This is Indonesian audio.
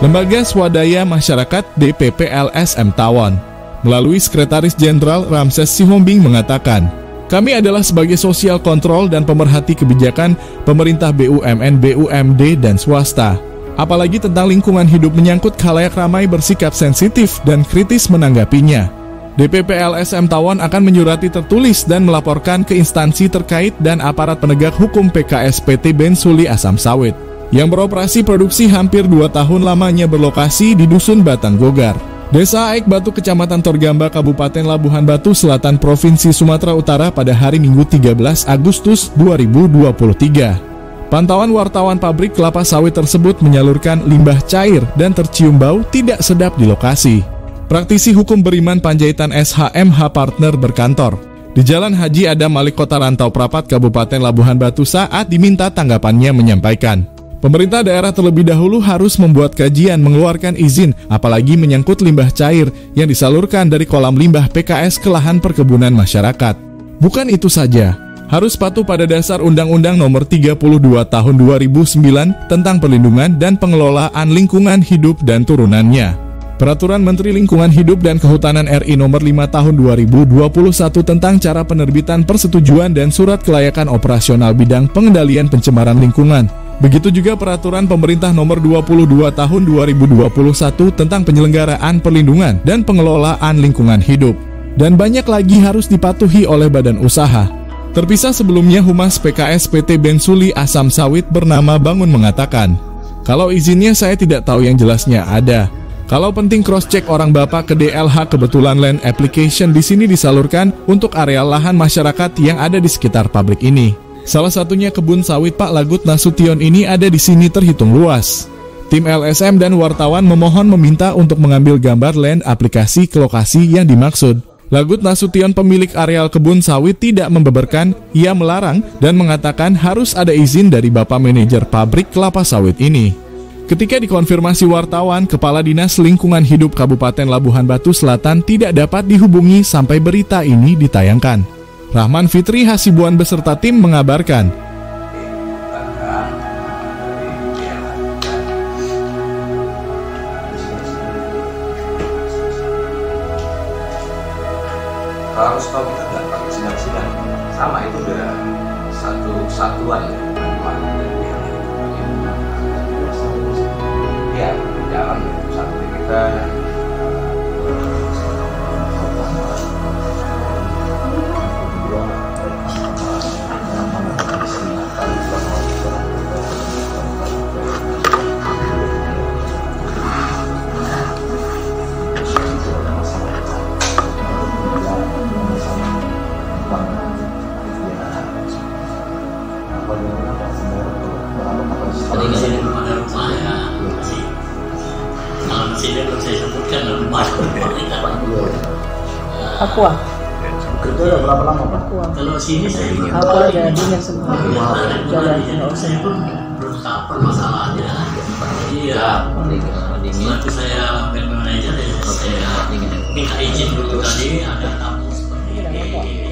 Lembaga Swadaya Masyarakat DPP LSM Tawon melalui Sekretaris Jenderal Ramses Sihombing mengatakan, kami adalah sebagai sosial kontrol dan pemerhati kebijakan pemerintah BUMN, BUMD, dan swasta. Apalagi tentang lingkungan hidup menyangkut khalayak ramai bersikap sensitif dan kritis menanggapinya. DPP LSM Tawon akan menyurati tertulis dan melaporkan ke instansi terkait dan aparat penegak hukum PKS PT Bensuli Asam Sawit yang beroperasi produksi hampir 2 tahun lamanya berlokasi di Dusun Batang Gogar, Desa Aik Batu, Kecamatan Torgamba, Kabupaten Labuhan Batu Selatan, Provinsi Sumatera Utara pada hari Minggu 13 Agustus 2023. Pantauan wartawan pabrik kelapa sawit tersebut menyalurkan limbah cair dan tercium bau tidak sedap di lokasi. Praktisi hukum Beriman Panjaitan SHMH Partner berkantor di Jalan Haji Adam Malik, Kota Rantau Prapat, Kabupaten Labuhan Batu saat diminta tanggapannya menyampaikan, pemerintah daerah terlebih dahulu harus membuat kajian mengeluarkan izin, apalagi menyangkut limbah cair yang disalurkan dari kolam limbah PKS ke lahan perkebunan masyarakat. Bukan itu saja, harus patuh pada dasar Undang-Undang Nomor 32 Tahun 2009 tentang Perlindungan dan Pengelolaan Lingkungan Hidup dan turunannya. Peraturan Menteri Lingkungan Hidup dan Kehutanan RI Nomor 5 Tahun 2021 tentang cara penerbitan persetujuan dan surat kelayakan operasional bidang pengendalian pencemaran lingkungan. Begitu juga Peraturan Pemerintah Nomor 22 Tahun 2021 tentang penyelenggaraan perlindungan dan pengelolaan lingkungan hidup. Dan banyak lagi harus dipatuhi oleh badan usaha. Terpisah sebelumnya, Humas PKS PT Bensuli Asam Sawit bernama Bangun mengatakan, kalau izinnya saya tidak tahu, yang jelasnya ada. Kalau penting cross-check orang bapak ke DLH, kebetulan land application di sini disalurkan untuk areal lahan masyarakat yang ada di sekitar pabrik ini. Salah satunya kebun sawit Pak Lagut Nasution ini ada di sini terhitung luas. Tim LSM dan wartawan memohon meminta untuk mengambil gambar land aplikasi ke lokasi yang dimaksud. Lagut Nasution, pemilik areal kebun sawit, tidak membeberkan, ia melarang dan mengatakan harus ada izin dari Bapak Manajer pabrik kelapa sawit ini. Ketika dikonfirmasi wartawan, Kepala Dinas Lingkungan Hidup Kabupaten Labuhan Batu Selatan tidak dapat dihubungi sampai berita ini ditayangkan. Rahman Fitri Hasibuan beserta tim mengabarkan. Kalau stop kita nggak pakai sidang-sidang, sama itu udah satu satuan ya, jalan satu kita. Aqua. Itu udah berapa lama Pak? Aqua. Kalau sini saya Aqua ada dinner semua. Jalan saya pun belum tahu permasalahannya. Iya. Waktu saya manajer, saya minta izin dulu tadi ada tamu seperti ini.